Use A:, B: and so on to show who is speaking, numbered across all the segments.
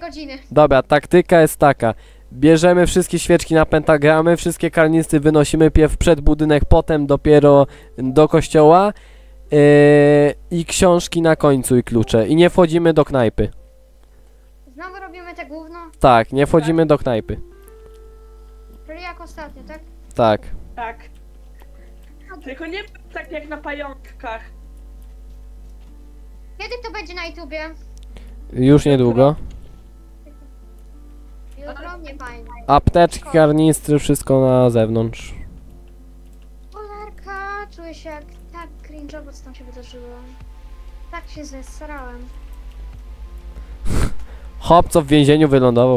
A: godziny.
B: Dobra, taktyka jest taka. Bierzemy wszystkie świeczki na pentagramy, wszystkie karnisty wynosimy pierw przed budynek, potem dopiero do kościoła i książki na końcu i klucze. I nie wchodzimy do knajpy.
A: Znowu robimy te gówno?
B: Tak, nie wchodzimy do knajpy.
A: Czyli jak ostatnio, tak?
B: Tak.
C: Tak. Tylko nie tak jak na pająkach.
A: Kiedy to będzie na YouTubie?
B: Już niedługo.
A: Jutro? Nie pamiętam.
B: Apteczki, karnistry, wszystko na zewnątrz.
A: Cholerka, czuję się jak tak cringe'owo, co tam się wydarzyło. Tak się zesrałem.
B: Hop, co w więzieniu wylądował.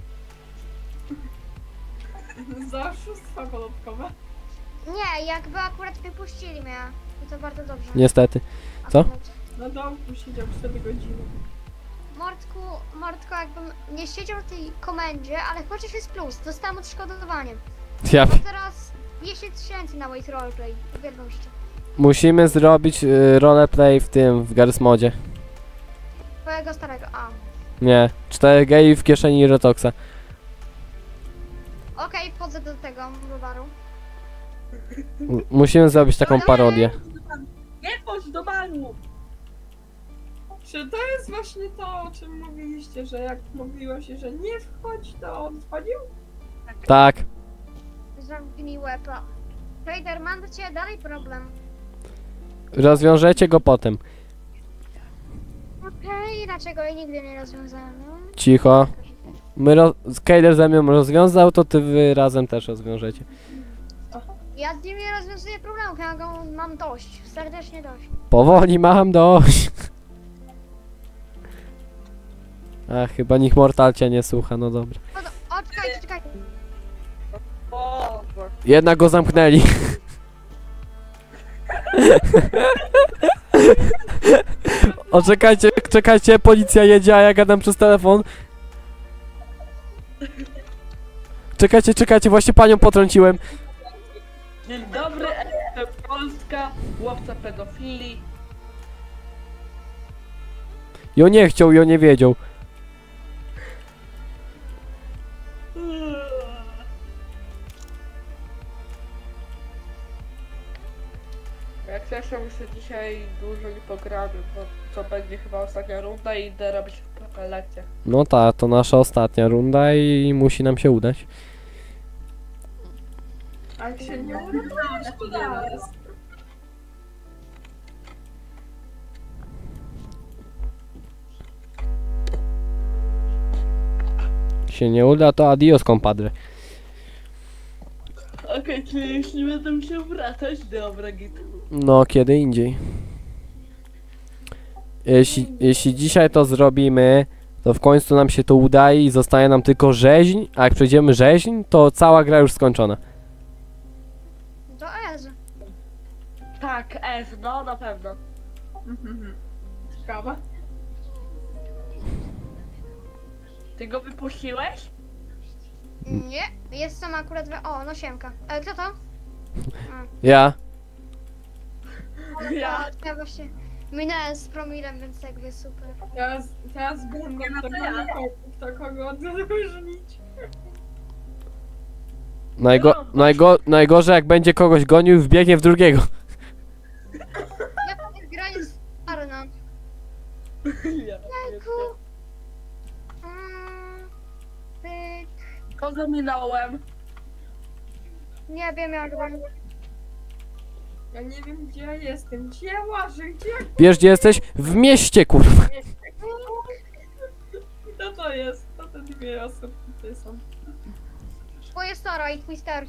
C: Za oszustwa podatkowe.
A: Nie, jakby akurat wypuścili mnie. I to bardzo dobrze.
B: Niestety. Co?
A: Akurat.
C: Na domku siedział 4 godziny.
A: Mordko, jakbym nie siedział w tej komendzie, ale chociaż jest plus, dostałem odszkodowanie.
B: Ja...
A: Mam teraz 10 000 na mój roleplay. Uwielbiam jeszcze.
B: Musimy zrobić roleplay w tym, w Garry's Modzie.
A: Twojego starego, a.
B: Nie, 4 geji w kieszeni Retoxa.
A: Okej, wchodzę do tego browaru.
B: Musimy zrobić taką parodię.
C: Nie chodź do baru! Czy to jest właśnie to, o czym mówiliście, że jak mówiło się, że nie wchodź, to on wchodził?
B: Tak.
A: Zamknij mi łepa. Trader, mam do ciebie dalej problem.
B: Rozwiążecie go potem.
A: Okej, dlaczego jej nigdy nie rozwiązałem? No?
B: Cicho. Kader ze mną rozwiązał, to wy razem też rozwiążecie.
A: Ja z nim nie rozwiązuję problemu, ja go mam dość. Serdecznie dość.
B: Powoli mam dość. A chyba nikt Mortal cię nie słucha, no dobra.
A: O, czekajcie, czekajcie.
C: O,
B: Jednak go zamknęli. O, czekajcie, czekajcie, policja jedzie, a ja gadam przez telefon. Czekajcie, czekajcie, właśnie panią potrąciłem.
C: Dzień dobry, Polska, łowca pedofilii.
B: Jo nie chciał, jo nie wiedział.
C: Jak zresztą jeszcze dzisiaj dużo nie pogramy, bo to będzie chyba ostatnia runda i idę robić lekcję.
B: No ta, to nasza ostatnia runda i musi nam się udać.
C: A jak się nie uda, to teraz.
B: Się nie uda, to adios, compadre.
C: Okej, czyli już nie będę się wracać, dobra git.
B: No, kiedy indziej. Jeśli dzisiaj to zrobimy, to w końcu nam się to uda i zostaje nam tylko rzeźń, a jak przejdziemy rzeźń, to cała gra już skończona.
A: To Ez.
C: Tak, S, no na pewno. Ciekawe. Ty go wypuściłeś?
A: Nie, jest tam akurat... O, no siemka. Kto to?
B: Ja?
C: Ja.
A: Ja właśnie minąłem z promilem, więc jakby super.
C: Teraz będę to kogo odróżnić.
B: Najgorzej jak będzie kogoś gonił, wbiegnie w drugiego.
A: Ja ta gra jest czarna. Jajku. Pyk.
C: Kogo minąłem?
A: Nie wiem jak wam...
C: Ja nie wiem gdzie ja jestem, gdzie ja łażę, gdzie ja...
B: Wiesz gdzie jesteś? W mieście, kurwa.
C: Kto to jest? To te dwie osoby tutaj są.
A: Twoje stara i twój star.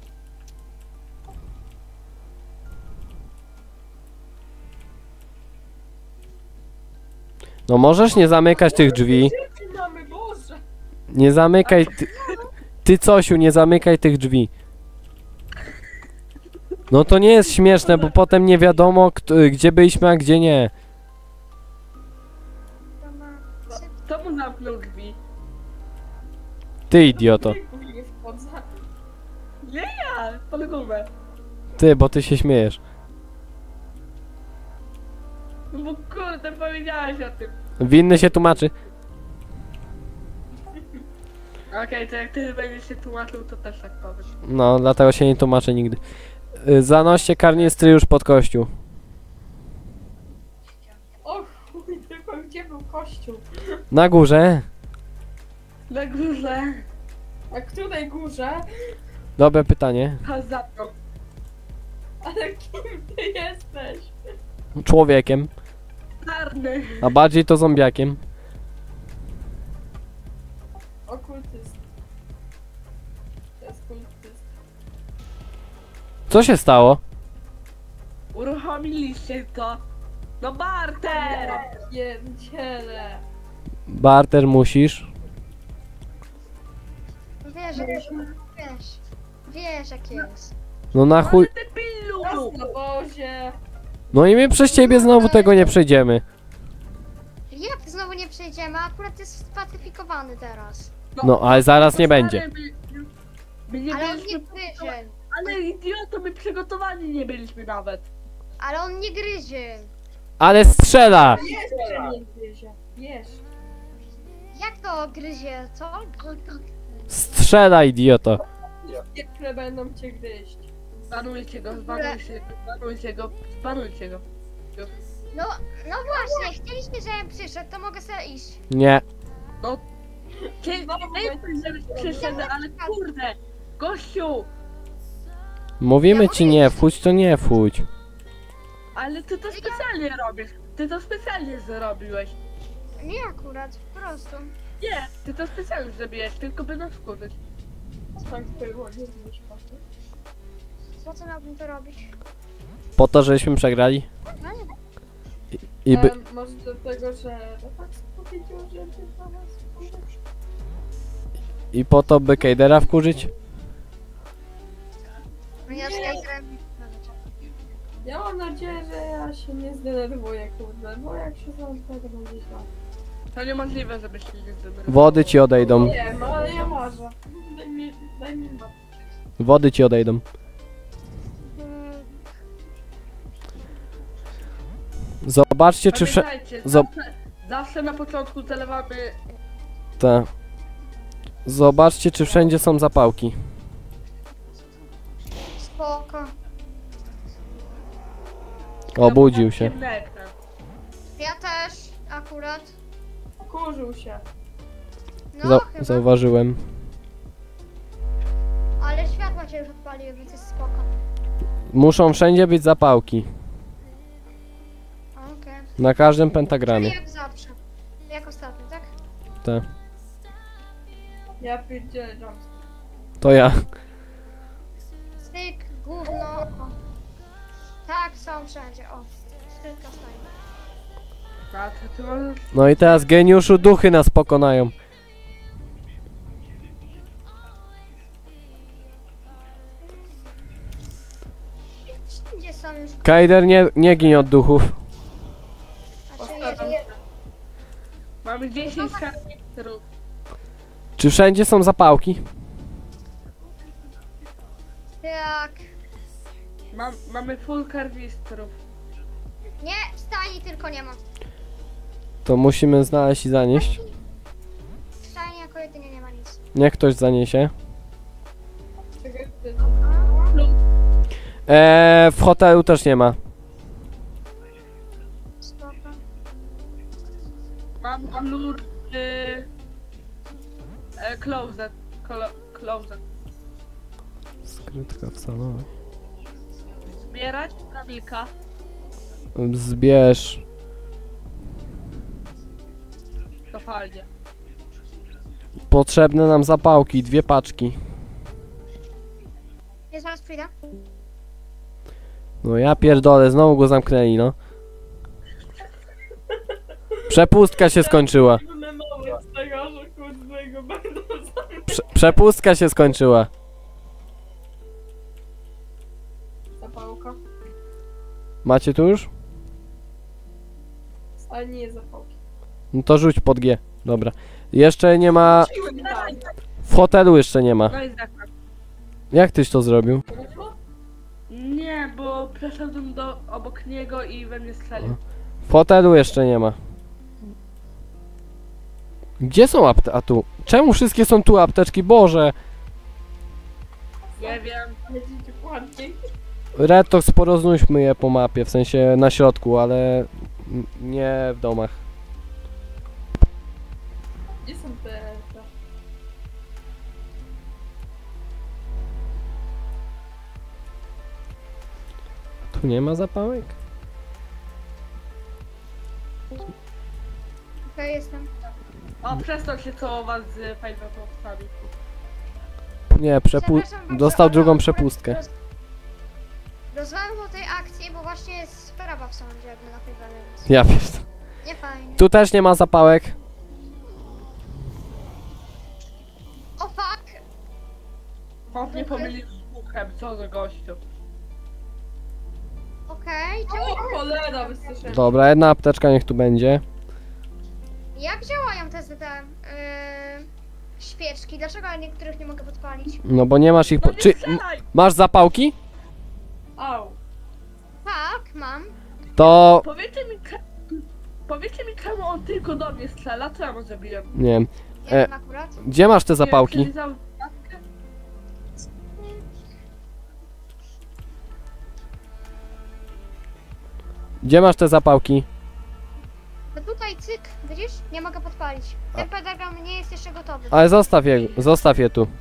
B: No możesz nie zamykać tych drzwi.
C: Gdzie ty mamy, Boże?
B: Nie zamykaj... Ty Cosiu, nie zamykaj tych drzwi. No to nie jest śmieszne, bo potem nie wiadomo, gdzie byliśmy, a gdzie nie.
C: Kto mu zamknął drzwi?
B: Ty idioto.
C: Nie wchodzę. Nie ja, pod głowę.
B: Ty, bo ty się śmiejesz.
C: No bo kurde, powiedziałeś o tym.
B: Winny się tłumaczy.
D: Okej, to jak ty będziesz się tłumaczył, to też tak powiem.
B: No, dlatego się nie tłumaczę nigdy. Zanoście karnistry już pod kościół.
C: O chuj, tylko gdzie był kościół?
B: Na górze.
D: Na górze.
C: A której górze?
B: Dobre pytanie.
D: A za to.
C: Ale kim ty jesteś?
B: Człowiekiem,
D: Czarny.
B: a bardziej to zombiakiem.
C: Okultyst. To jest kultyst.
B: Co się stało?
D: Uruchomiliście to. No barter!
C: Pierdziele.
B: Barter musisz.
A: Wiesz jak jest.
B: No na chuj.
D: Ale debilu!
C: Raz na bozie.
B: No i my przez ciebie znowu tego nie przejdziemy.
A: Jak znowu nie przejdziemy? Akurat jest spacyfikowany teraz.
B: No ale zaraz nie będzie.
D: My nie
A: Ale on
D: byliśmy...
A: nie gryzie.
D: Ale idioto, my przygotowani nie byliśmy nawet.
A: Ale on nie gryzie.
B: Ale strzela!
C: Jeszcze nie gryzie. Wiesz.
A: Jak to gryzie? Co?
B: Strzela, idioto.
C: Niektóre będą cię gryźć.
D: Zbanujcie go, zbanujcie go, zbanujcie go, zbanujcie go.
A: No właśnie, chcieliście, żebym przyszedł, to mogę sobie iść.
B: Nie.
D: Chcieliśmy, żebyś przyszedł, ale kurde! Gościu!
B: Mówimy ci nie wchódź, to nie wchódź.
D: Ale ty to specjalnie robisz. Ty to specjalnie zrobiłeś.
A: Nie akurat, po prostu.
D: Nie, ty to specjalnie zrobiłeś, tylko by nas wkurzyć.
C: Tak było, nie wiesz po co.
A: Po co miałbym to robić?
B: Po to, żeśmy przegrali.
A: No nie.
B: I by...
C: Może dlatego, że tak powiedział, że ty na nas wkurzysz.
B: I po to, by Kejdera wkurzyć?
A: Ja z Kejterem...
C: Ja mam nadzieję, że ja się nie zdenerwuję, kurde, bo jak się zamknę, to będzie źle.
D: To niemożliwe, żebyś się nie zdenerwował.
B: Wody ci odejdą.
C: Nie, no ale ja może. Daj mi mapę.
B: Wody ci odejdą. Zobaczcie, czy wszędzie...
D: Pamiętajcie,
B: Zob-
D: zawsze na początku zalewamy...
B: Zobaczcie, czy wszędzie są zapałki.
A: Spoko.
B: Obudził się.
D: ciemny ekran.
A: Ja też, akurat.
C: Kurzył się.
A: No chyba.
B: Zauważyłem.
A: Ale światła cię już odpaliły, więc jest spoko.
B: Muszą wszędzie być zapałki.
A: Okej.
B: Na każdym
A: Czyli
B: pentagramie.
A: jak zawsze. Jak ostatnio, tak?
B: Te.
C: Ja pierdzielę jumpscare.
B: To ja.
A: Styk, gówno. O. Tak, są wszędzie. O, skrytka stoi.
D: A to ty możesz...
B: No i teraz geniuszu duchy nas pokonają.
A: Wszędzie są już.
B: Kejder, nie gin od duchów.
A: Znaczy,
C: Postaram
A: je,
C: się.
D: Mamy 10 kanistrów.
B: Czy wszędzie są zapałki?
A: tak.
D: Mamy full karnistrów.
A: Nie, w stajni tylko nie ma.
B: To musimy znaleźć i zanieść.
A: W stajni jako jedynie nie ma nic.
B: Niech ktoś zaniesie.
C: Czekaj, ty-
B: W hotelu też nie ma.
A: Spoko.
D: Mam blur... closet. Closet.
B: Skrytka w salonie.
D: Zbierać prawilka.
B: Zbierz.
D: Kopalnie.
B: Potrzebne nam zapałki, 2 paczki.
A: Ja zaraz przyjdę.
B: No ja pierdolę, znowu go zamknęli, no. Przepustka się skończyła.
C: Będę mały z tego, że kurde go będą
B: Przepustka się skończyła.
C: zapałka.
B: Macie tu już?
C: Ale nie jest zapałki.
B: No to rzuć pod G. Dobra. Jeszcze nie ma... W hotelu jeszcze nie ma.
D: No i zakład.
B: Jak tyś to zrobił?
D: Nie, bo przeszedłem obok niego i we mnie strzelił.
B: W hotelu jeszcze nie ma. Gdzie są a tu? Czemu wszystkie są tu apteczki? Boże!
D: Nie wiem.
C: Jedziecie bardziej.
B: Retox, poroznuśmy je po mapie, w sensie na środku, ale nie w domach.
C: Gdzie są te...
B: Tu nie ma zapałek?
A: Okej, jestem.
D: O, przestał się całować z fajnotowcami.
B: Nie,
A: Przepraszam bardzo,
B: dostał
A: ale
B: drugą
A: akurat
B: przepustkę.
A: Rozmawiam o tej akcji, bo właśnie jest sprawa w sądzie jakby na tej więc
B: Ja wiesz.
A: nie fajnie.
B: Tu też nie ma zapałek.
A: O fuck!
D: Chłop nie pomylił z buchem, co za gościu.
A: Okej,
C: O cholera, wysłyszałem.
B: Dobra, jedna apteczka niech tu będzie.
A: jak działają te świeczki? Dlaczego ja niektórych nie mogę podpalić?
B: No bo nie masz ich...
D: No nie
B: Czy
D: strzelaj!
B: masz zapałki?
C: Au.
A: Tak, mam.
B: To...
D: Powiedzcie mi czemu on tylko do mnie strzela, co ja mu zrobiłem?
B: Nie wiem.
A: Nie
B: E,
A: wiem akurat.
B: Gdzie masz te
D: Nie,
B: zapałki?
D: przelizał matkę?
B: Gdzie masz te zapałki?
A: No tutaj cyk, widzisz? Nie mogę podpalić. Ten pentagram nie jest jeszcze gotowy.
B: Ale zostaw je tu.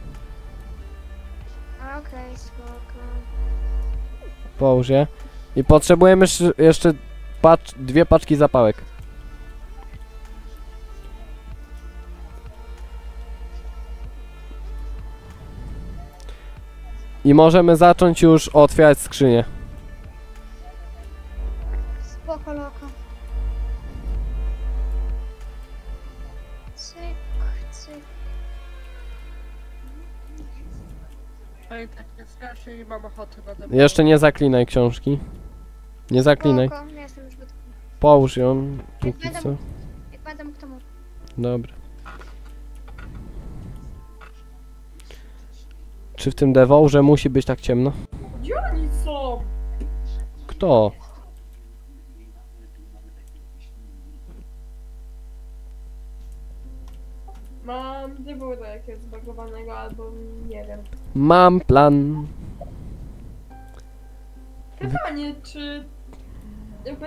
A: Okej, spoko.
B: Połóż je. I potrzebujemy jeszcze dwie paczki zapałek. I możemy zacząć już otwierać skrzynię.
A: Spoko, loko. Cyk, cyk.
D: Oj, tak jest strasznie nie mam ochoty na tym.
B: Jeszcze nie zaklinaj książki. Nie zaklinaj.
A: Spoko, nie jestem już gotowy.
B: Połóż ją póki co.
A: Jak będę mógł to mówić.
B: Dobra. Czy w tym dewołże musi być tak ciemno?
C: Gdzie oni są?
B: Kto?
C: Mam dywura jakiegoś zbagowanego albo nie wiem.
B: Mam plan.
C: Pytanie, czy... Jakby...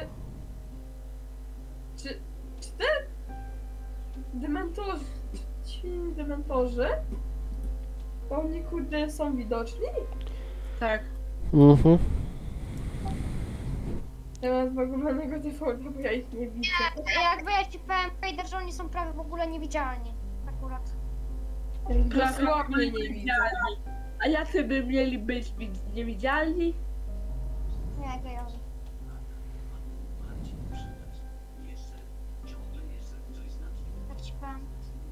C: Czy te... Dementorzy... Ci dementorzy... To oni kurde są widoczni?
D: Tak.
B: Mhm.
C: Ja mam zbagowanego defaulta, bo ja ich nie widzę.
A: Jakby ja ci powiem, Vader, że oni są prawie w ogóle niewidzialni. Akurat.
C: Ja ich
D: Prawie
C: dosłownie nie widzę.
D: niewidzialni. A jacy by mieli być niewidzialni?
A: Nie, gejorzy. Tak ci powiem.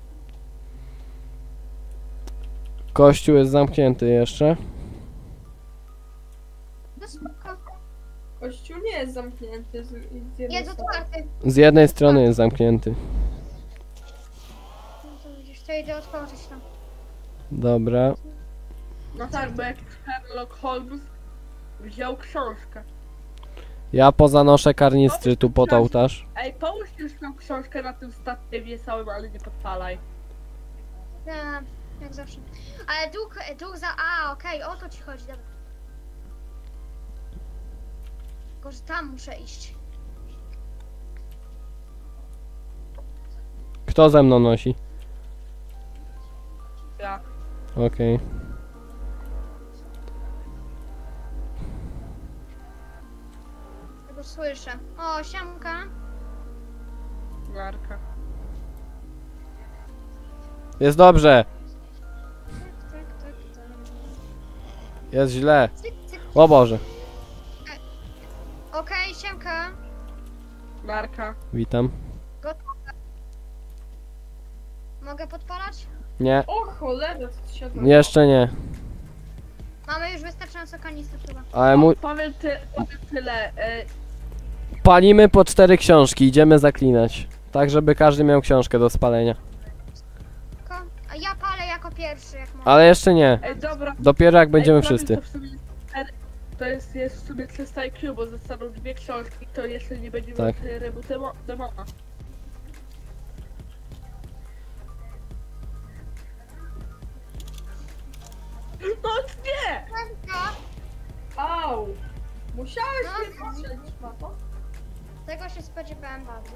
B: Kościół jest zamknięty jeszcze.
A: No spoko.
C: Kościół nie jest zamknięty z jednej
A: Jest
C: strony.
A: otwarty.
B: Z jednej strony jest zamknięty.
A: No to widzisz, to idę otworzyć tam.
B: Dobra.
D: No tak, bo jakiś Sherlock Holmes wziął książkę.
B: Ja pozanoszę karnistry tu pod ołtarz.
D: Ej, połóż już tą książkę na tym statywie całym, ale nie podpalaj.
A: Ja, jak zawsze. Ale duch za... okej, o to ci chodzi, dobra. Tylko, że tam muszę iść.
B: Kto ze mną nosi?
D: Ja.
B: Okej.
A: Tego słyszę. O, siamka.
D: Marka.
B: Jest dobrze.
A: Tak.
B: Jest źle.
A: Cyk, cyk.
B: O Boże.
A: Okej, siemka.
D: Marka.
B: Witam.
A: Mogę podpalać?
B: Nie.
C: O cholera, co się odbywa?
B: Jeszcze nie.
A: Mamy już wystarczająco kanistrów chyba.
B: Ale
D: Powiem tyle.
B: palimy po 4 książki. Idziemy zaklinać. Tak, żeby każdy miał książkę do spalenia.
A: A ja palę jako pierwszy, jak mogę.
B: Ale jeszcze nie.
D: Ej, dobra.
B: Dopiero jak będziemy
D: Ej, prawie
B: wszyscy.
D: To, w sumie to jest w sumie 300 IQ, bo zostaną 2 książki, to jeszcze nie będziemy
B: Tak.
D: rebootem demona. No nie!
C: Au! Musiałeś
A: No.
C: mnie strzelić, to?
A: Tego się spodziewałem bardzo.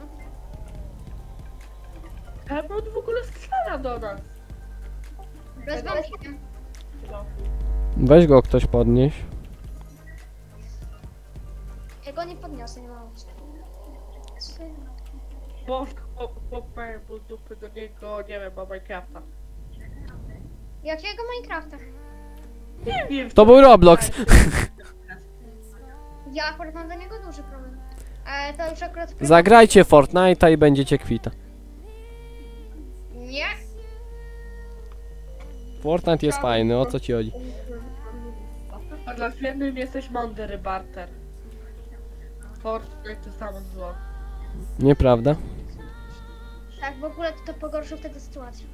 D: Czemu on w ogóle strzela do nas?
A: Bez wątpienia.
B: Weź go ktoś podnieść.
A: Ja go nie podniosę, nie mam opcji.
D: Bo mają z dupy do niego, nie wiem, bo Minecrafta.
A: Jakiego Minecrafta?
D: Nie wiem.
B: To był Roblox.
A: Ja akurat mam do niego duży problem. Ale to już akurat...
B: Zagrajcie Fortnite'a i będziecie kwita.
A: Nie.
B: Fortnite jest fajny, o co ci chodzi?
D: A dla jednym jesteś mądry, Barter. Fortnite to samo zło.
B: Nieprawda?
A: Tak, w ogóle to pogorszył wtedy sytuację.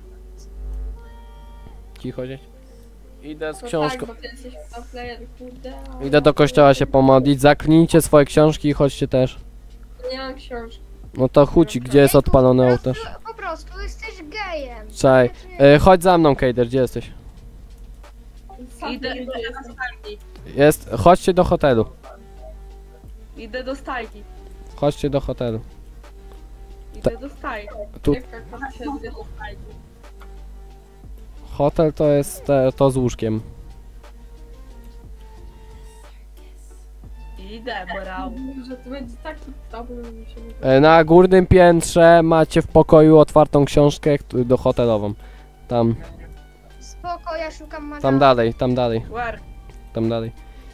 B: Cicho dzieć. Idę z
C: No
B: książką.
C: tak, bo ty jesteś pro player, kurde.
B: Idę do kościoła się pomodlić. Zaklnijcie swoje książki i chodźcie też.
C: Nie mam książki.
B: No to chodź, gdzie jest odpalony ołtarz.
A: Po prostu jesteś gejem.
B: Czekaj. Chodź za mną, Kejder, gdzie jesteś?
D: Idę do stajni.
B: Jest. Chodźcie do hotelu.
D: Idę do stajni.
B: Chodźcie do hotelu.
D: Idę do stajni.
B: Tu
C: Jaka kończy
D: Idę do stajni.
B: hotel to jest to z łóżkiem.
D: Idę, brał.
C: że to będzie taki problem, że musimy...
B: Na górnym piętrze macie w pokoju otwartą książkę do hotelową. Tam,
A: Spoko, ja szukam magazynu.
B: tam dalej, tam dalej,
D: Where?
B: tam dalej.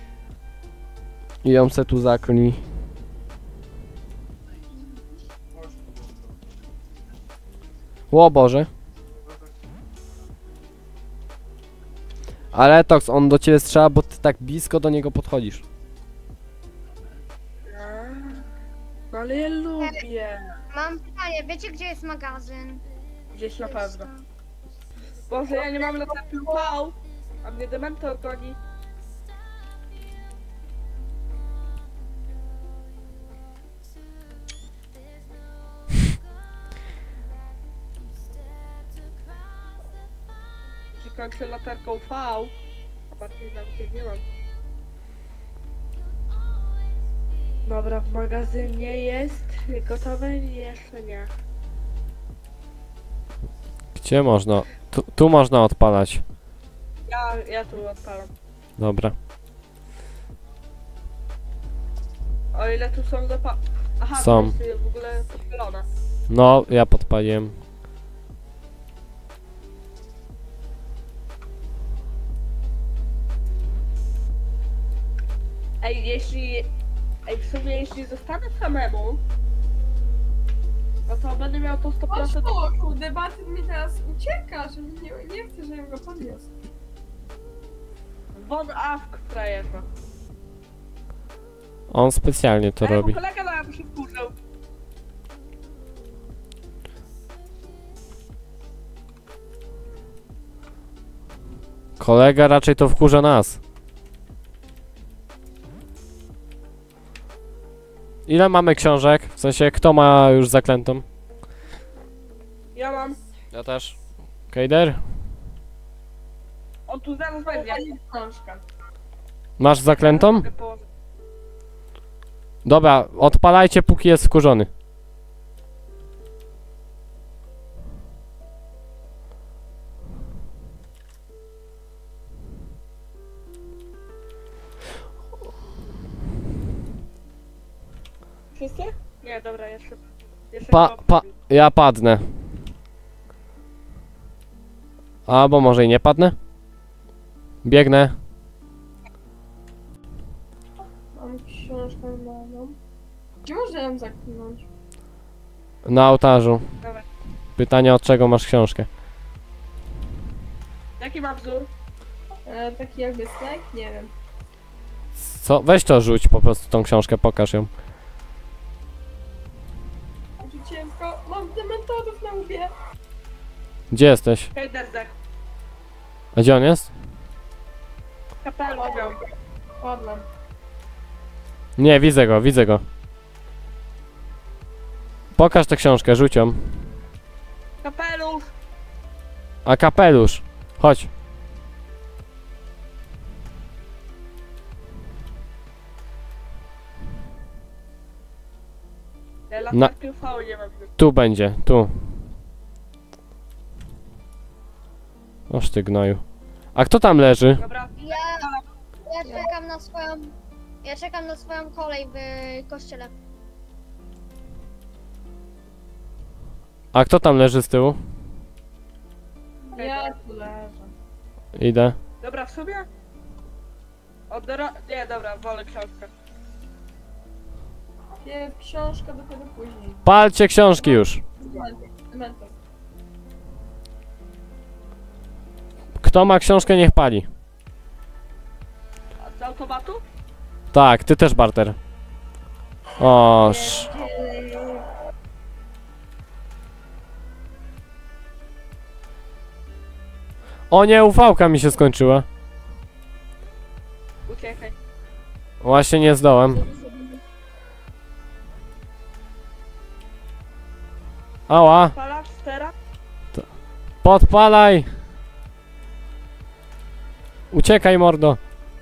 B: I ją se tu zaklnij. O Boże. Ale Tox, on do ciebie strzela, bo ty tak blisko do niego podchodzisz.
D: No ale ja lubię.
A: Mam pytanie, wiecie gdzie jest magazyn?
D: Gdzieś na pewno. Boże, ja nie mam latarki UV, a mnie dementor goni. Jeśli kończę latarką UV, a bardziej nawet nie mam. Dobra, w magazynie jest gotowe? Jeszcze nie.
B: Gdzie można? Tu można odpalać.
D: Ja tu odpalam.
B: Dobra.
D: O ile tu są Aha,
B: Są.
D: to jest w ogóle podpalone.
B: No, ja podpaliłem.
D: Ej, w sumie jeśli zostanę samemu, no to będę miał to 100%.
C: Chodź tu, kurde, Batyr mi teraz ucieka, że nie chcę, żebym go podniósł.
D: Won awk frajerza.
B: On specjalnie to robi.
D: Bo kolega nam się wkurzył.
B: Kolega raczej to wkurza nas. Ile mamy książek? W sensie, kto ma już zaklętą?
D: Ja mam.
B: Ja też. Kejder?
D: On tu zaraz będzie.
C: Książka.
B: Masz zaklętą? Dobra, odpalajcie póki jest wkurzony.
D: Wszyscy? Nie, dobra, jeszcze
B: Ja padnę. Albo może i nie padnę? Biegnę.
C: Mam książkę nową. Gdzie można ją zaklinąć?
B: Na ołtarzu.
D: Dobra.
B: Pytanie, od czego masz książkę?
D: Jaki ma wzór?
C: Taki jakby snack? Nie wiem.
B: Co? Weź to rzuć po prostu tą książkę, pokaż ją.
C: Rzuciłem go. Mam dementorów na łbie.
B: Gdzie jesteś?
D: Hejder zdech.
B: A gdzie on jest?
D: Kapelu miał.
C: Ładna.
B: Nie, widzę go, widzę go. Pokaż tę książkę, rzuć ją.
D: Kapelusz!
B: A kapelusz. Chodź.
D: latarkę UV nie mam.
B: Tu będzie, tu. Oż ty gnoju. A kto tam leży?
D: Dobra,
A: Ja czekam na swoją... Ja czekam na swoją kolej w kościele.
B: A kto tam leży z tyłu?
C: Ja tu leżę.
B: Idę.
D: dobra, w sumie? Nie, dobra, wolę książkę.
C: Nie, książka dopiero później.
B: Palcie książki już.
C: Mentos.
B: Kto ma książkę, niech pali.
D: A z automatu?
B: Tak, ty też, Barter. Oż. O nie, ufałka mi się skończyła.
D: Uciekaj.
B: Właśnie nie zdołem. Ała,
D: Palasz teraz?
B: podpalaj! Uciekaj, mordo.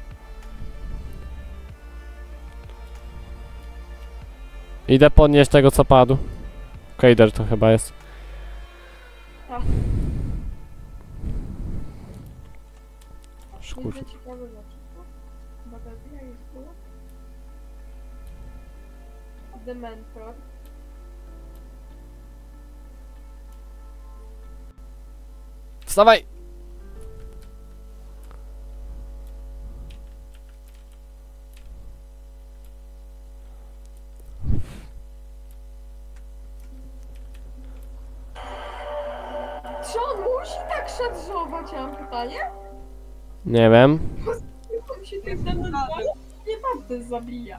B: Idę podnieść tego, co padł. Kejder to chyba jest. Szkur.
C: Widzę ciekawe rzeczy. Bagazja jest było. Dementor.
B: Wstawaj!
C: Czy on musi tak szarżować? Ja mam pytanie?
B: Nie wiem.
C: On się tym dementorem nie bardzo zabija.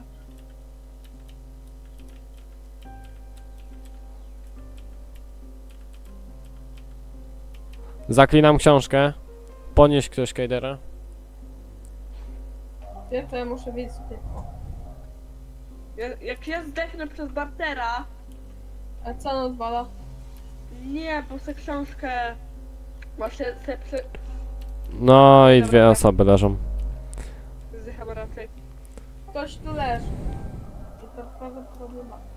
B: Zaklinam książkę. Podnieś ktoś Kejdera.
C: Ja to ja muszę wiedzieć tylko.
D: Jak ja zdechnę przez Bartera,
C: A co on odwala?
D: nie, bo chcę książkę. Właśnie se
B: No i dwie osoby leżą.
D: zdycham raczej.
C: Ktoś tu leży. I to prawdopodobnie ma.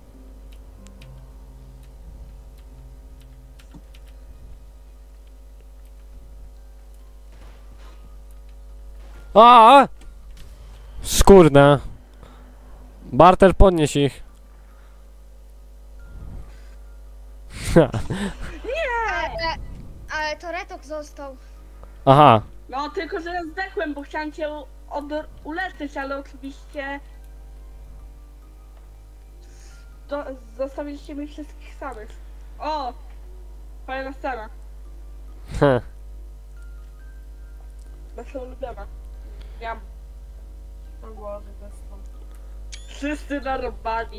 B: A! Skórne. Barter, podnieś ich.
A: Ale to Retok został.
B: Aha.
D: No tylko, że ja zdechłem, bo chciałem cię uleczyć, ale oczywiście zostawiliście mi wszystkich samych. O! Fajna scena. Nasza ulubiona. Ja
C: O Boże, to jest to.
D: wszyscy narobani.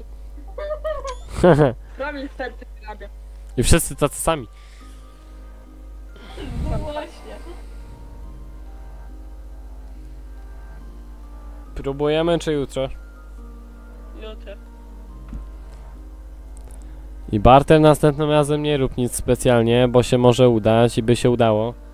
D: Prawie wtedy hrabia.
B: I wszyscy tacy sami.
C: No właśnie.
B: Próbujemy czy jutro?
D: Jutro.
B: I Barter, następnym razem nie rób nic specjalnie, bo się może udać i by się udało.